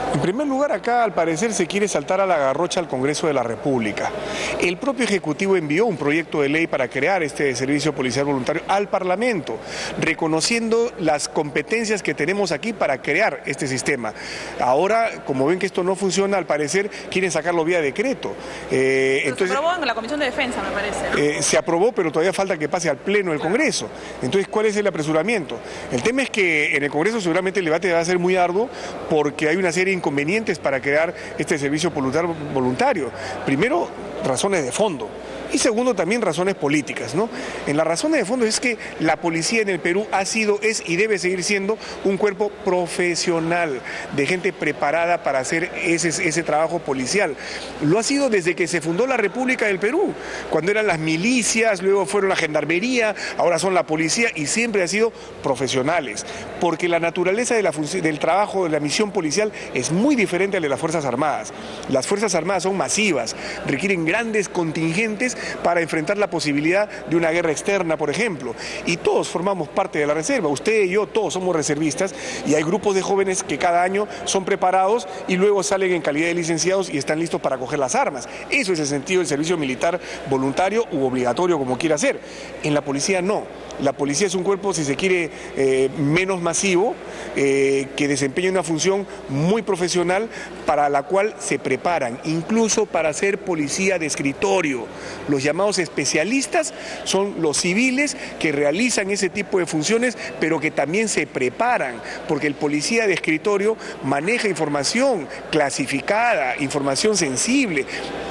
En primer lugar, acá al parecer se quiere saltar a la garrocha al Congreso de la República. El propio Ejecutivo envió un proyecto de ley para crear este servicio policial voluntario al Parlamento, reconociendo las competencias que tenemos aquí para crear este sistema. Ahora, como ven que esto no funciona, al parecer quieren sacarlo vía decreto. Entonces, se aprobó en la Comisión de Defensa, me parece, ¿no? Se aprobó, pero todavía falta que pase al Pleno del Congreso. Entonces, ¿cuál es el apresuramiento? El tema es que en el Congreso seguramente el debate va a ser muy arduo porque hay una serie de inconvenientes para crear este servicio voluntario. Primero, razones de fondo. Y segundo, también razones políticas, ¿no? En las razones de fondo es que la policía en el Perú ha sido, es y debe seguir siendo un cuerpo profesional, de gente preparada para hacer ese trabajo policial. Lo ha sido desde que se fundó la República del Perú, cuando eran las milicias, luego fueron la gendarmería, ahora son la policía y siempre han sido profesionales, porque la naturaleza del trabajo, de la misión policial es muy diferente a la de las Fuerzas Armadas. Las Fuerzas Armadas son masivas, requieren grandes contingentes para enfrentar la posibilidad de una guerra externa, por ejemplo. Y todos formamos parte de la reserva, usted y yo, todos somos reservistas, y hay grupos de jóvenes que cada año son preparados y luego salen en calidad de licenciados y están listos para coger las armas. Eso es el sentido del servicio militar voluntario u obligatorio, como quiera ser. En la policía no. La policía es un cuerpo, si se quiere, menos masivo, que desempeña una función muy profesional para la cual se preparan, incluso para ser policía de escritorio. Los llamados especialistas son los civiles que realizan ese tipo de funciones, pero que también se preparan, porque el policía de escritorio maneja información clasificada, información sensible.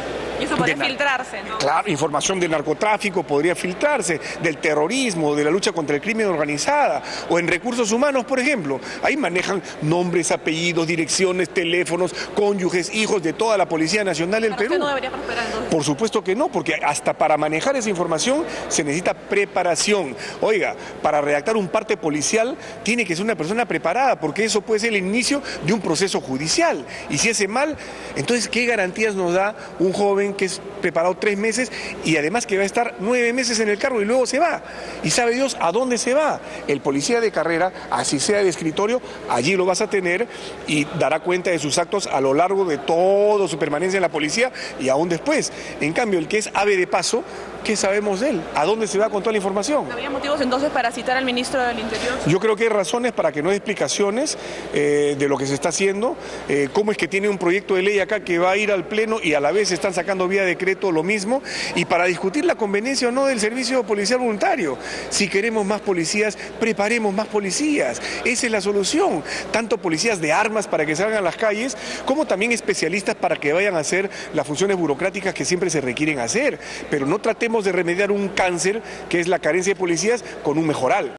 Y eso podría filtrarse, ¿no? Claro, información del narcotráfico podría filtrarse, del terrorismo, de la lucha contra el crimen organizada, o en recursos humanos, por ejemplo. Ahí manejan nombres, apellidos, direcciones, teléfonos, cónyuges, hijos de toda la Policía Nacional del Perú. ¿Usted no debería prosperar entonces? Por supuesto que no, porque hasta para manejar esa información se necesita preparación. Oiga, para redactar un parte policial tiene que ser una persona preparada, porque eso puede ser el inicio de un proceso judicial. Y si hace mal, entonces, ¿qué garantías nos da un joven que es preparado 3 meses y además que va a estar 9 meses en el cargo y luego se va? Y sabe Dios a dónde se va. El policía de carrera, así sea de escritorio, allí lo vas a tener y dará cuenta de sus actos a lo largo de toda su permanencia en la policía y aún después. En cambio, el que es ave de paso, ¿qué sabemos de él? ¿A dónde se va con toda la información? ¿Había motivos entonces para citar al ministro del Interior? Yo creo que hay razones para que no dé explicaciones de lo que se está haciendo, cómo es que tiene un proyecto de ley acá que va a ir al Pleno y a la vez están sacando vía decreto lo mismo, y para discutir la conveniencia o no del servicio policial voluntario. Si queremos más policías, preparemos más policías. Esa es la solución. Tanto policías de armas para que salgan a las calles, como también especialistas para que vayan a hacer las funciones burocráticas que siempre se requieren hacer. Pero no tratemos de remediar un cáncer que es la carencia de policías con un mejoral.